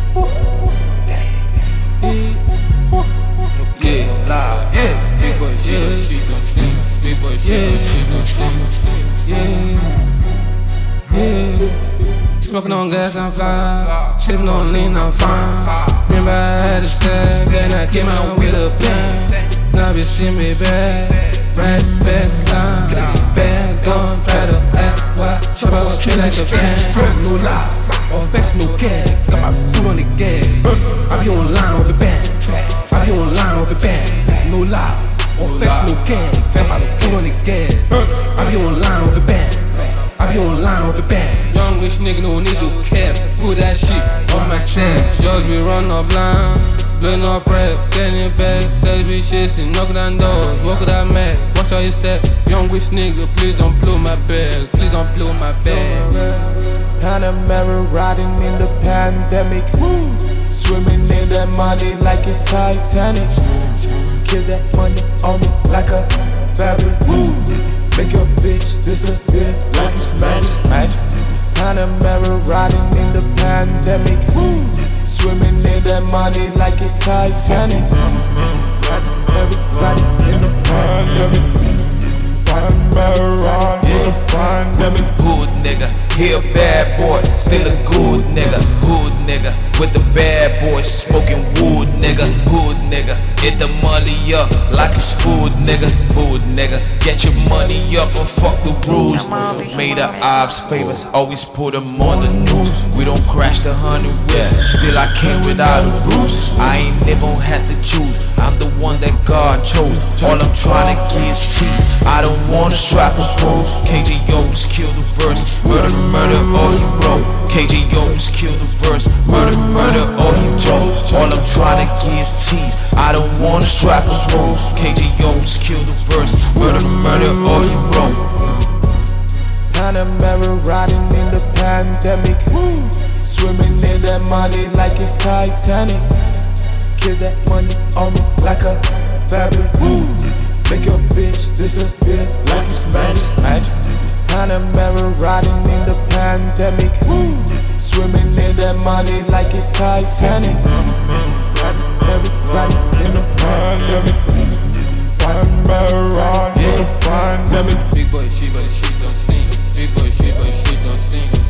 Big boy shit, she gon' sling. Big boy shit, she gon' sling. Smoking on gas, I'm fly. Sipping on lean, I'm fine. Remember I had a stack, then I came out with a plan. Now bitch see me bad. Racks, bags, line. Bad, gon' try to act wild. Chop out, spin like a fan. No lie, all facts, no cash. Got my foot on the gas. I be online with the band. I be online with the band. No lie, all facts, no cash. Got my foot on the gas. I be online with the band. I be online with the band. Young rich nigga no need to cap. Put that shit on my chest. Judge we run up blind. Blowing up rap, scanning back. Say be chasing, knocking down doors. Walk with that man, watch how you step. Young rich nigga, please don't blow my bag. Please don't blow my bag. Panamera riding in the pandemic. Swimming in that money like it's Titanic. Give that money on me like a fabric. Make your bitch disappear like it's magic. Panamera riding in the pandemic. Swimming in that money like it's Titanic. Everybody in the pandemic. Panamera riding in the pandemic. Hood nigga, he a bad boy, still a good nigga. Hood nigga, with the bad boys, smoking wood nigga. Hood nigga, get the money up like it's food nigga. Food nigga, get your money up and fuck the rules. Made the ops famous, always put them on the news. We don't crash the 100 whip, still I came without a bruise. I ain't never had to choose, I'm the one that God chose. All I'm trying to get is cheap, I don't wanna strap a pose. KJO just kill the verse, murder, murder, all he wrote. KJO just kill the verse, murder, murder, all he chose. All I'm trying to get is cheese, I don't wanna strap a pose. KJO just kill the verse, murder, murder, all he wrote. Panamera riding in the pandemic. Swimming in that money like it's Titanic. Give that money on me like a fabric. Make your bitch disappear like it's magic. Panamera riding in the pandemic. Swimming in that money like it's Titanic. Everybody in the pandemic. Panamera riding in the pandemic. Big boy shit, but the shit don't sing. Big boy shit, but the shit don't sing.